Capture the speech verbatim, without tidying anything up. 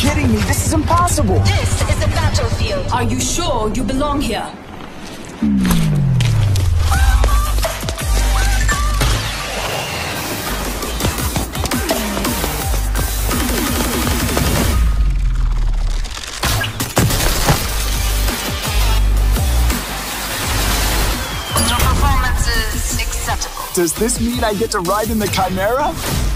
kidding me. This is impossible. This is the battlefield. Are you sure you belong here? Your performance is acceptable. Does this mean I get to ride in the Chimera?